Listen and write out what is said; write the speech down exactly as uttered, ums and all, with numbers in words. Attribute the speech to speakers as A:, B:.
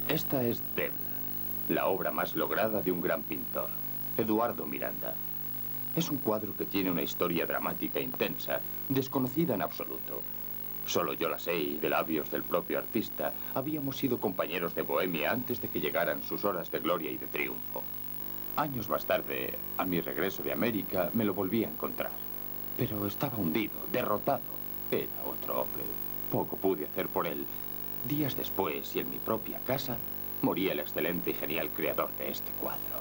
A: Esta es Debla, la obra más lograda de un gran pintor, Eduardo Miranda. Es un cuadro que tiene una historia dramática intensa, desconocida en absoluto. Solo yo la sé y de labios del propio artista habíamos sido compañeros de bohemia antes de que llegaran sus horas de gloria y de triunfo. Años más tarde, a mi regreso de América, me lo volví a encontrar. Pero estaba hundido, derrotado. Era otro hombre. Poco pude hacer por él. Días después, y en mi propia casa, moría el excelente y genial creador de este cuadro.